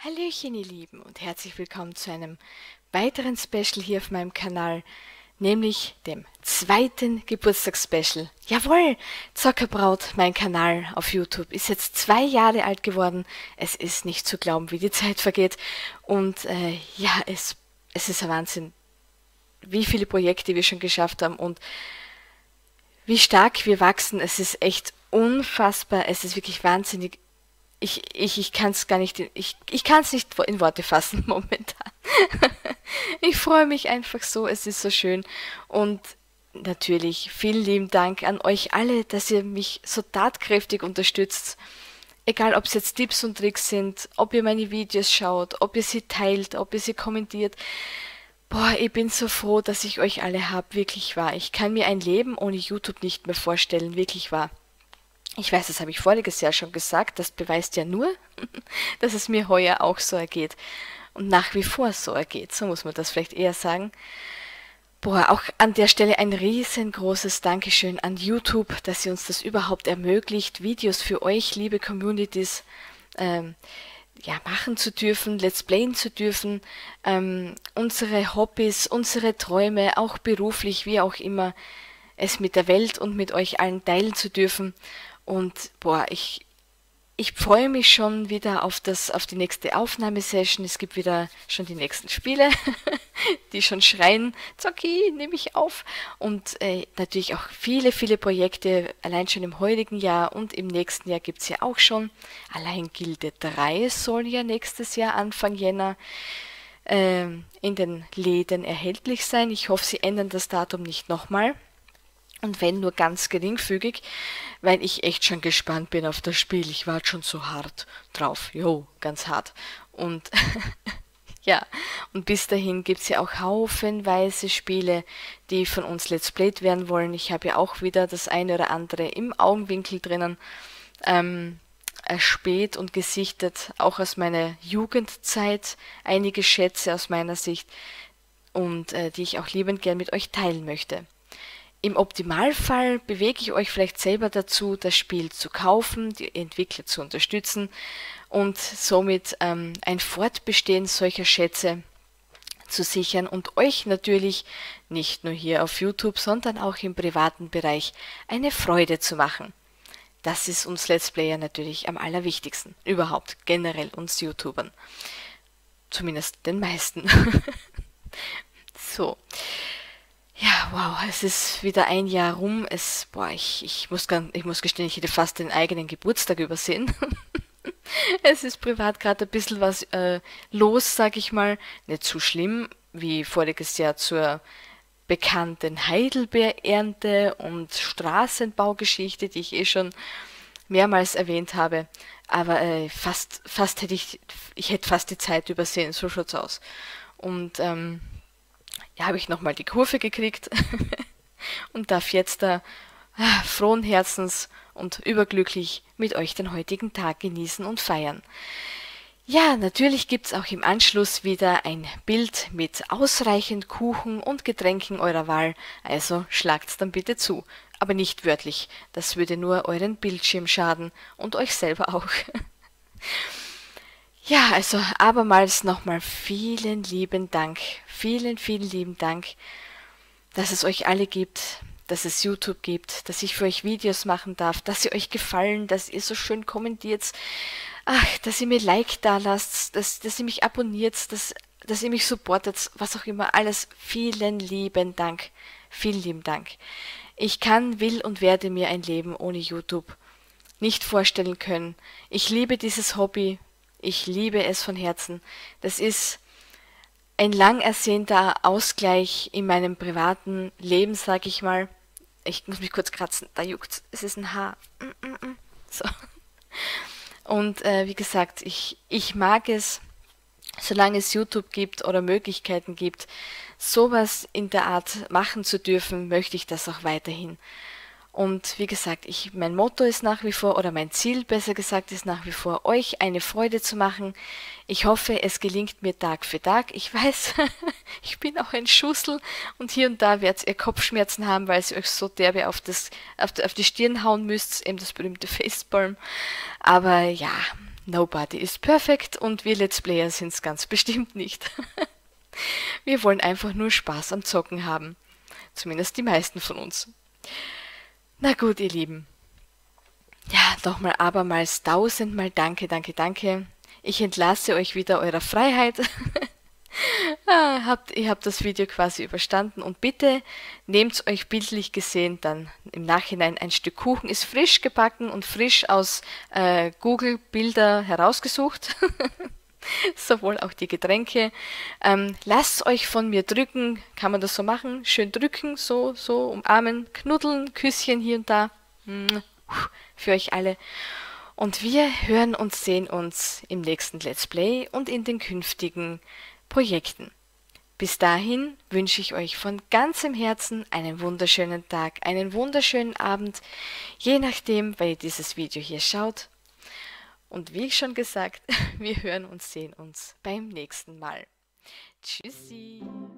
Hallöchen, ihr Lieben, und herzlich willkommen zu einem weiteren Special hier auf meinem Kanal, nämlich dem zweiten Geburtstagsspecial. Jawohl, Zockerbraut, mein Kanal auf YouTube, ist jetzt 2 Jahre alt geworden. Es ist nicht zu glauben, wie die Zeit vergeht. Und ja, es ist ein Wahnsinn, wie viele Projekte wir schon geschafft haben und wie stark wir wachsen. Es ist echt unfassbar, es ist wirklich wahnsinnig. Ich kann es gar nicht, ich kann es nicht in Worte fassen momentan. Ich freue mich einfach so, es ist so schön. Und natürlich vielen lieben Dank an euch alle, dass ihr mich so tatkräftig unterstützt. Egal, ob es jetzt Tipps und Tricks sind, ob ihr meine Videos schaut, ob ihr sie teilt, ob ihr sie kommentiert. Boah, ich bin so froh, dass ich euch alle hab, wirklich wahr. Ich kann mir ein Leben ohne YouTube nicht mehr vorstellen, wirklich wahr. Ich weiß, das habe ich voriges Jahr schon gesagt, das beweist ja nur, dass es mir heuer auch so ergeht. Und nach wie vor so ergeht, so muss man das vielleicht eher sagen. Boah, auch an der Stelle ein riesengroßes Dankeschön an YouTube, dass ihr uns das überhaupt ermöglicht, Videos für euch, liebe Communities, ähm, ja, machen zu dürfen, Let's Playen zu dürfen, unsere Hobbys, unsere Träume, auch beruflich, wie auch immer, es mit der Welt und mit euch allen teilen zu dürfen. Und boah, ich freue mich schon wieder auf die nächste Aufnahmesession. Es gibt wieder schon die nächsten Spiele, die schon schreien, Zocki, nehme ich auf. Und natürlich auch viele, viele Projekte, allein schon im heutigen Jahr und im nächsten Jahr gibt es ja auch schon. Allein Gilde 3 soll ja nächstes Jahr, Anfang Jänner, in den Läden erhältlich sein. Ich hoffe, sie ändern das Datum nicht nochmal. Und wenn nur ganz geringfügig, weil ich echt schon gespannt bin auf das Spiel. Ich war schon so hart drauf. Jo, ganz hart. Und ja, und bis dahin gibt's ja auch haufenweise Spiele, die von uns Let's Played werden wollen. Ich habe ja auch wieder das eine oder andere im Augenwinkel drinnen erspäht und gesichtet, auch aus meiner Jugendzeit, einige Schätze aus meiner Sicht und die ich auch liebend gern mit euch teilen möchte. Im Optimalfall bewege ich euch vielleicht selber dazu, das Spiel zu kaufen, die Entwickler zu unterstützen und somit ein Fortbestehen solcher Schätze zu sichern und euch natürlich nicht nur hier auf YouTube, sondern auch im privaten Bereich eine Freude zu machen. Das ist uns Let's Player natürlich am allerwichtigsten, überhaupt generell uns YouTubern. Zumindest den meisten. So. Ja, wow, es ist wieder ein Jahr rum. Ich muss gestehen, ich hätte fast den eigenen Geburtstag übersehen. Es ist privat gerade ein bisschen was los, sag ich mal. Nicht so schlimm wie voriges Jahr zur bekannten Heidelbeerernte und Straßenbaugeschichte, die ich schon mehrmals erwähnt habe. Aber fast ich hätte fast die Zeit übersehen, so schaut's aus. Und ja, habe ich nochmal die Kurve gekriegt und darf jetzt da frohen Herzens und überglücklich mit euch den heutigen Tag genießen und feiern. Ja, natürlich gibt's auch im Anschluss wieder ein Bild mit ausreichend Kuchen und Getränken eurer Wahl, also schlagt's dann bitte zu. Aber nicht wörtlich, das würde nur euren Bildschirm schaden und euch selber auch. Ja, also abermals nochmal vielen lieben Dank, vielen, vielen lieben Dank, dass es euch alle gibt, dass es YouTube gibt, dass ich für euch Videos machen darf, dass sie euch gefallen, dass ihr so schön kommentiert, ach, dass ihr mir Like da lasst, dass ihr mich abonniert, dass ihr mich supportet, was auch immer, alles. Vielen lieben Dank, vielen lieben Dank. Ich kann, will und werde mir ein Leben ohne YouTube nicht vorstellen können. Ich liebe dieses Hobby. Ich liebe es von Herzen. Das ist ein lang ersehnter Ausgleich in meinem privaten Leben, sag ich mal. Ich muss mich kurz kratzen, da juckt's. Es ist ein Haar. So. Und wie gesagt, ich mag es, solange es YouTube gibt oder Möglichkeiten gibt, sowas in der Art machen zu dürfen, möchte ich das auch weiterhin. Und wie gesagt, mein Motto ist nach wie vor, oder mein Ziel besser gesagt, ist nach wie vor, euch eine Freude zu machen. Ich hoffe, es gelingt mir Tag für Tag. Ich weiß, ich bin auch ein Schussel und hier und da werdet ihr Kopfschmerzen haben, weil ihr euch so derbe auf die Stirn hauen müsst, eben das berühmte Facepalm. Aber ja, nobody is perfect und wir Let's Player sind es ganz bestimmt nicht. Wir wollen einfach nur Spaß am Zocken haben. Zumindest die meisten von uns. Na gut, ihr Lieben. Ja, nochmal abermals tausendmal danke, danke, danke. Ich entlasse euch wieder eurer Freiheit. Ihr habt das Video quasi überstanden und bitte nehmt euch bildlich gesehen dann im Nachhinein ein Stück Kuchen. Ist frisch gebacken und frisch aus Google Bilder herausgesucht. Sowohl auch die Getränke. Lasst euch von mir drücken. Kann man das so machen? Schön drücken, so umarmen, knuddeln, Küsschen hier und da. Für euch alle. Und wir hören und sehen uns im nächsten Let's Play und in den künftigen Projekten. Bis dahin wünsche ich euch von ganzem Herzen einen wunderschönen Tag, einen wunderschönen Abend, je nachdem, weil ihr dieses Video hier schaut. Und wie schon gesagt, wir hören und sehen uns beim nächsten Mal. Tschüssi!